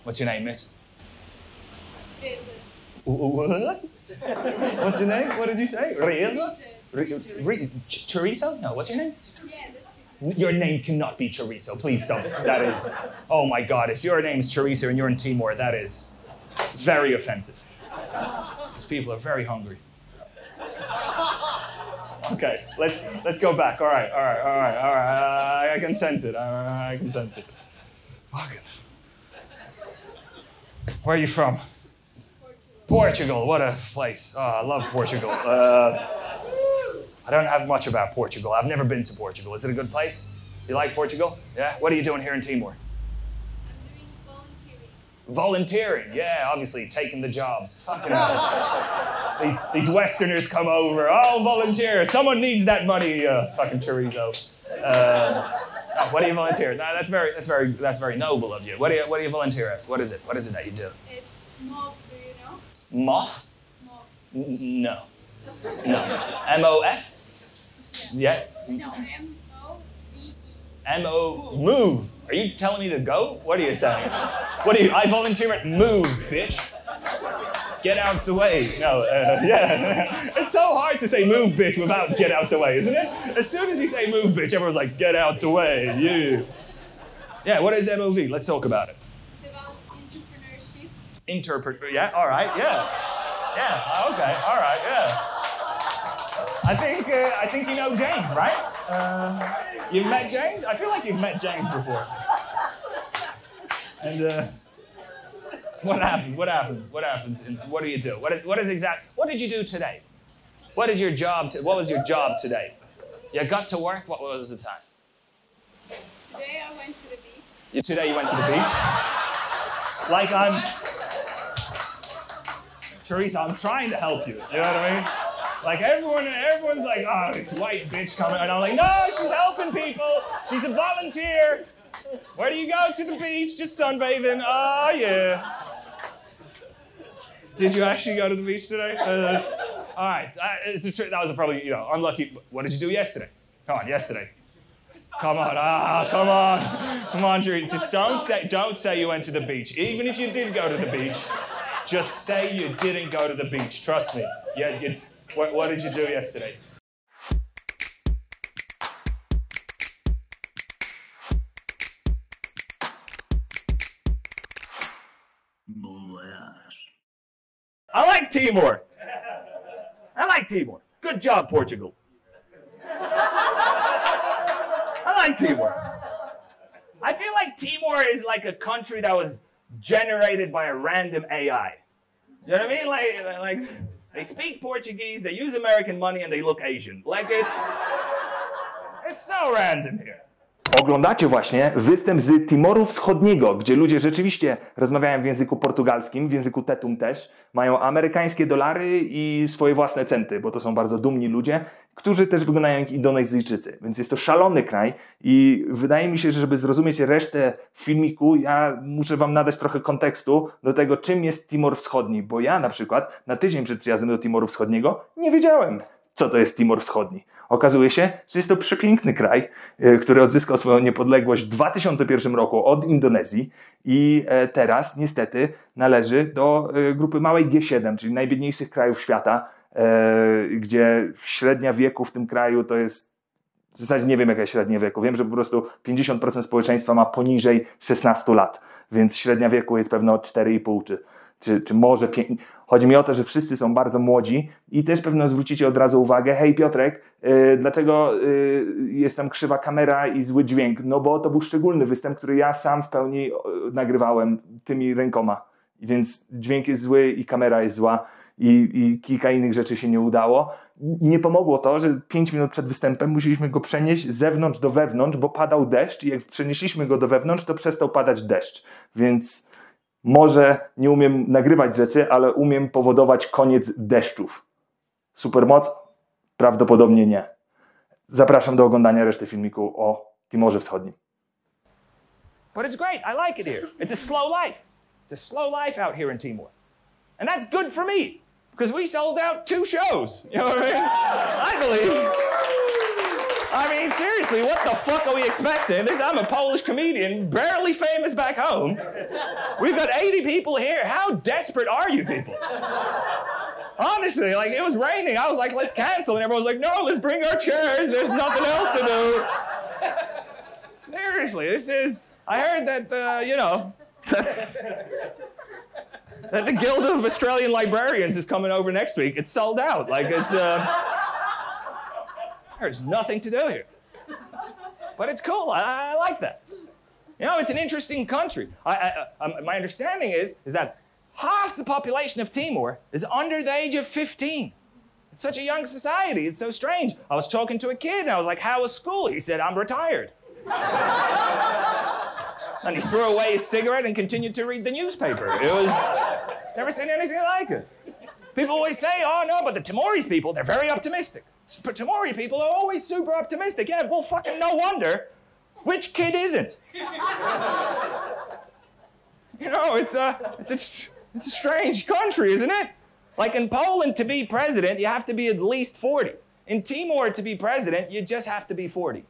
What's your name, miss? Reza. What? What's your name? What did you say? Reza? Chorizo? No, what's your name? Yeah, that's it. Your name cannot be Chorizo. Please don't. That is... Oh my God, if your name's Chorizo and you're in Timor, that is very offensive. These people are very hungry. Okay, let's go back. All right. I can sense it. I can sense it. Fucking. Where are you from? Portugal. What a place. Oh, I love Portugal. I don't have much about Portugal. I've never been to Portugal. Is it a good place? You like Portugal? Yeah? What are you doing here in Timor? I'm doing volunteering. Volunteering, yeah, obviously, taking the jobs. Fucking hell. These Westerners come over, oh, volunteer, someone needs that money, fucking chorizo. What do you volunteer? No, that's very noble of you. What do you volunteer as? What is it? What is it that you do? It's MOF, do you know? Moth? MOF. No. M-O-F? Yeah? No, M-O-V-E. M-O, move. Are you telling me to go? What are you saying? I volunteer at move, bitch. Get out the way. No, yeah. It's so hard to say move, bitch, without get out the way, isn't it? As soon as you say move, bitch, everyone's like, get out the way, you. Yeah, what is MOV? Let's talk about it. It's about entrepreneurship. Yeah, all right, yeah. Yeah, okay, all right, yeah. I think you know James, right? You've met James? I feel like you've met James before. And what happens? And what do you do? What did you do today? What was your job today? You got to work, what was the time? Today I went to the beach. Today you went to the beach? Like Teresa, I'm trying to help you. You know what I mean? Like everyone's like, oh, this white bitch coming. And I'm like, no, she's helping people. She's a volunteer. Where do you go to the beach? Just sunbathing. Oh, yeah. Did you actually go to the beach today? All right. That was probably, unlucky. What did you do yesterday? Come on, yesterday. Come on. Come on. Come on, Drew. Just don't say you went to the beach. Even if you did go to the beach, just say you didn't go to the beach. Trust me. Yeah, what did you do yesterday? I like Timor. Good job, Portugal. I like Timor. I feel like Timor is like a country that was generated by a random AI. You know what I mean? Like they speak Portuguese, they use American money, and they look Asian. Like it's so random here. Oglądacie właśnie występ z Timoru Wschodniego, gdzie ludzie rzeczywiście rozmawiają w języku portugalskim, w języku tetum też, mają amerykańskie dolary i swoje własne centy, bo to są bardzo dumni ludzie, którzy też wyglądają jak Indonezyjczycy. Więc jest to szalony kraj i wydaje mi się, że żeby zrozumieć resztę filmiku, ja muszę wam nadać trochę kontekstu do tego, czym jest Timor Wschodni, bo ja na przykład na tydzień przed przyjazdem do Timoru Wschodniego nie wiedziałem, co to jest Timor Wschodni. Okazuje się, że jest to przepiękny kraj, który odzyskał swoją niepodległość w 2001 roku od Indonezji i teraz niestety należy do grupy małej G7, czyli najbiedniejszych krajów świata, gdzie średnia wieku w tym kraju to jest, w zasadzie nie wiem jaka jest średnia wieku, wiem, że po prostu 50% społeczeństwa ma poniżej 16 lat, więc średnia wieku jest pewno 4,5 czy może 5. Chodzi mi o to, że wszyscy są bardzo młodzi i też pewno zwrócicie od razu uwagę, hej Piotrek, dlaczego jest tam krzywa kamera i zły dźwięk? No bo to był szczególny występ, który ja sam w pełni nagrywałem tymi rękoma, więc dźwięk jest zły i kamera jest zła i kilka innych rzeczy się nie udało. Nie pomogło to, że 5 minut przed występem musieliśmy go przenieść z zewnątrz do wewnątrz, bo padał deszcz i jak przenieśliśmy go do wewnątrz, to przestał padać deszcz, więc może nie umiem nagrywać rzeczy, ale umiem powodować koniec deszczów. Supermoc? Prawdopodobnie nie. Zapraszam do oglądania reszty filmiku o Timorze Wschodnim. But it's great. I like it here. It's a slow life. It's a slow life out here in Timor. And that's good for me, because we sold out 2 shows. You know what I mean? I mean, seriously, what the fuck are we expecting? I'm a Polish comedian, barely famous back home. We've got 80 people here. How desperate are you people? Honestly, like, it was raining. I was like, let's cancel. And everyone was like, no, let's bring our chairs. There's nothing else to do. Seriously, I heard that, that the Guild of Australian Librarians is coming over next week. It's sold out. Like, there's nothing to do here. But it's cool. I like that. You know, it's an interesting country. My understanding is that half the population of Timor is under the age of 15. It's such a young society. It's so strange. I was talking to a kid, and I was like, how was school? He said, I'm retired. And he threw away his cigarette and continued to read the newspaper. It was, never seen anything like it. People always say, oh no, but the Timorese people, they're very optimistic. But Timori people are always super optimistic. Yeah, well, fucking no wonder. Which kid isn't? You know, it's a strange country, isn't it? Like in Poland, to be president, you have to be at least 40. In Timor, to be president, you just have to be 40.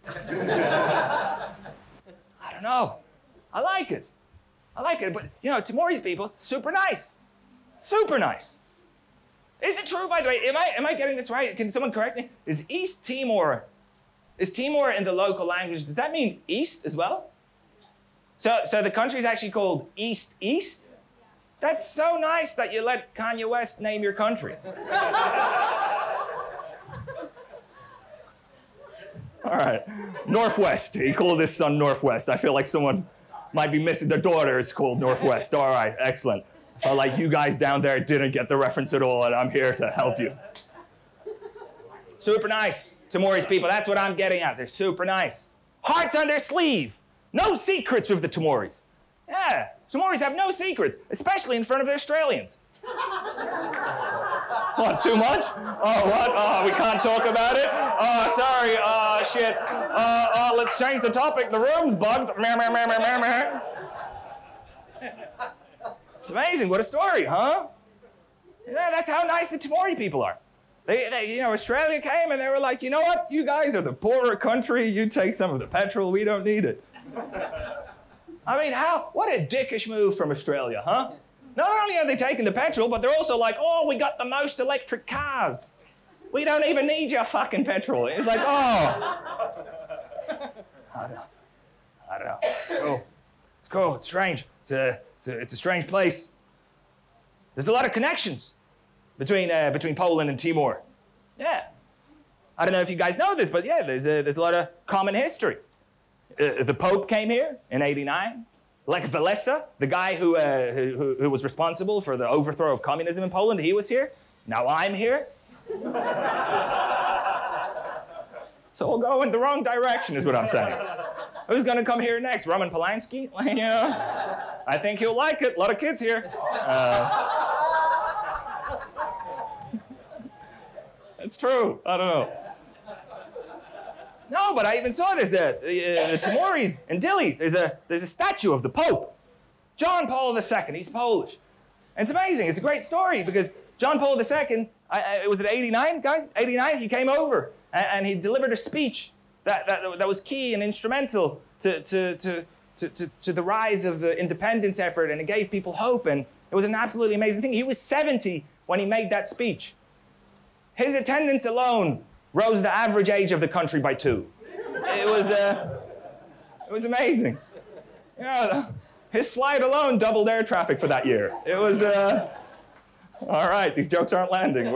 I don't know. I like it. But, you know, Timorese people, super nice. Super nice. Is it true, by the way? Am I getting this right? Can someone correct me? Is Timor in the local language, does that mean east as well? So the country is actually called East? That's so nice that you let Kanye West name your country. All right, Northwest. He called his son Northwest. I feel like someone might be missing their daughter. It's called Northwest. All right, excellent. Felt like you guys down there didn't get the reference at all, and I'm here to help you. Super nice. Timorese people, that's what I'm getting at. They're super nice. Hearts on their sleeve. No secrets with the Timorese. Yeah, Timorese have no secrets, especially in front of the Australians. What, too much? Oh, what? Oh, we can't talk about it? Oh, sorry. Oh, shit. Let's change the topic. The room's bugged. It's amazing. What a story, huh? Yeah, that's how nice the Timori people are. They, Australia came and they were like, you know what? You guys are the poorer country. You take some of the petrol. We don't need it. I mean, what a dickish move from Australia, huh? Not only are they taking the petrol, but they're also like, oh, we got the most electric cars. We don't even need your fucking petrol. It's like, oh. I don't know. It's cool. It's cool. It's strange. It's a strange place. There's a lot of connections between Poland and Timor. Yeah. I don't know if you guys know this, but yeah, there's a lot of common history. The Pope came here in '89. Lech Walesa, the guy who was responsible for the overthrow of communism in Poland, he was here. Now I'm here. So we'll go in the wrong direction, is what I'm saying. Who's going to come here next? Roman Polanski? I think he'll like it. A lot of kids here. It's true. I don't know. No, but I even saw this. The Timorese in Dili, there's a statue of the Pope, John Paul II. He's Polish. And it's amazing. It's a great story because John Paul II, it was at '89, guys? '89, he came over and he delivered a speech that was key and instrumental to the rise of the independence effort, and it gave people hope, and it was an absolutely amazing thing. He was 70 when he made that speech. His attendance alone rose the average age of the country by 2. It was amazing. His flight alone doubled air traffic for that year. It was, all right, these jokes aren't landing.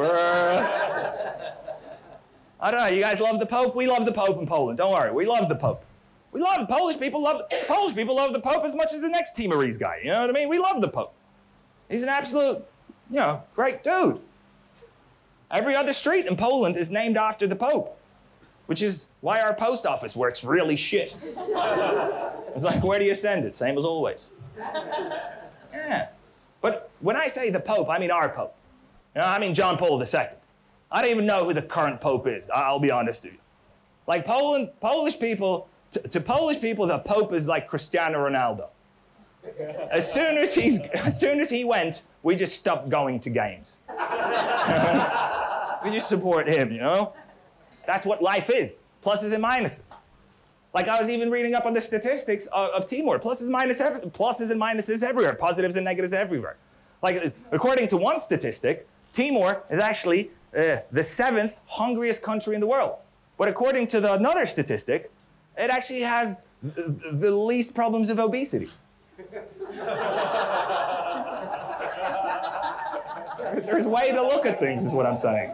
I don't know, you guys love the Pope? We love the Pope in Poland, don't worry, we love the Pope. Polish people love the Pope as much as the next Timorese guy, you know what I mean? We love the Pope. He's an absolute, great dude. Every other street in Poland is named after the Pope, which is why our post office works really shit. It's like, where do you send it? Same as always. Yeah. But when I say the Pope, I mean our Pope. I mean John Paul II. I don't even know who the current Pope is, I'll be honest with you. Like Polish people, to Polish people, the Pope is like Cristiano Ronaldo. As soon as he went, we just stopped going to games. We just support him, That's what life is. pluses and minuses. Like I was even reading up on the statistics of Timor, pluses and minuses everywhere, positives and negatives everywhere. Like according to one statistic, Timor is actually the 7th hungriest country in the world. But according to another statistic, it actually has the least problems of obesity. There's a way to look at things, is what I'm saying.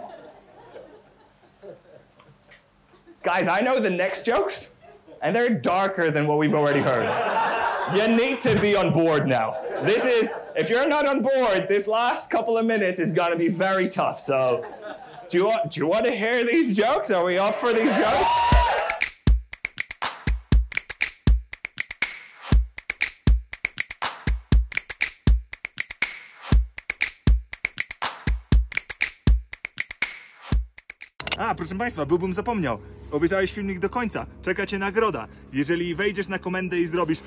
Guys, I know the next jokes, and they're darker than what we've already heard. You need to be on board now. If you're not on board, this last couple of minutes is gonna be very tough. So, do you want to hear these jokes? Are we up for these jokes? A, proszę Państwa, byłbym zapomniał. Obejrzałeś filmik do końca. Czeka Cię nagroda. Jeżeli wejdziesz na komendę i zrobisz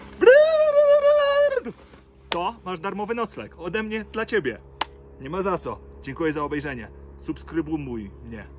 to masz darmowy nocleg. Ode mnie dla Ciebie. Nie ma za co. Dziękuję za obejrzenie. Subskrybuj mnie.